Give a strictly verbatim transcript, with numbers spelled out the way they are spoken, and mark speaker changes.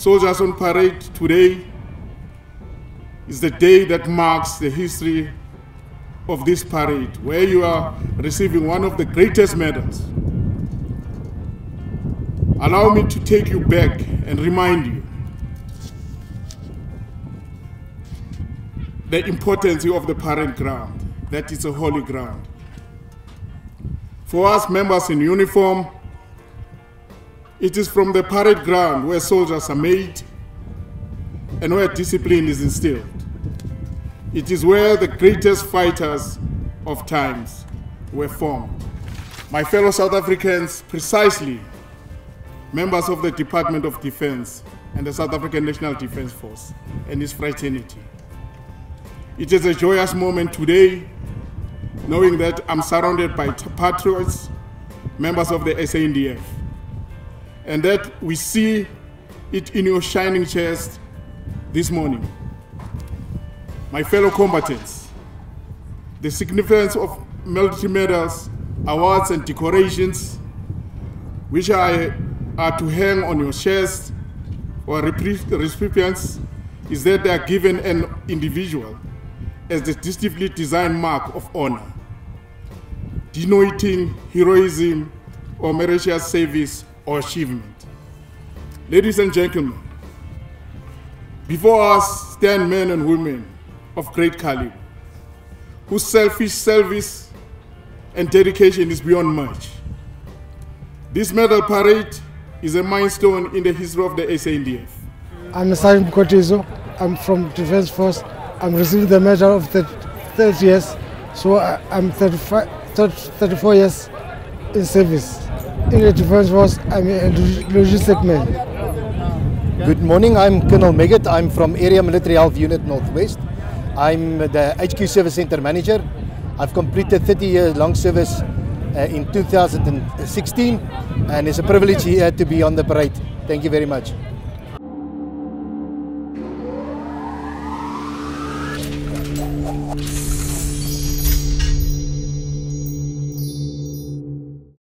Speaker 1: Soldiers on Parade today is the day that marks the history of this parade, where you are receiving one of the greatest medals. Allow me to take you back and remind you the importance of the parade ground, that is a holy ground. For us members in uniform, it is from the parade ground where soldiers are made and where discipline is instilled. It is where the greatest fighters of times were formed. My fellow South Africans, precisely members of the Department of Defense and the South African National Defense Force and its fraternity. It is a joyous moment today, knowing that I'm surrounded by patriots, members of the S A N D F, and that we see it in your shining chest this morning. My fellow combatants, the significance of military medals, awards and decorations, which are, are to hang on your chest or recipients, is that they are given an individual as the distinctly designed mark of honor, denoting heroism or meritorious service or achievement. Ladies and gentlemen, before us stand men and women of great caliber, whose selfish service and dedication is beyond match. This medal parade is a milestone in the history of the S A N D F.
Speaker 2: I'm Sergeant Kotizo. I'm from Defense Force. I'm receiving the medal of the thirty years, so I'm thirty-five, thirty-four years in service. In the Defense Force, I'm a logistic man.
Speaker 3: Good morning, I'm Colonel Megat. I'm from Area Military Health Unit Northwest. I'm the H Q Service Center Manager. I've completed thirty years long service uh, in two thousand sixteen, and it's a privilege here to be on the parade. Thank you very much.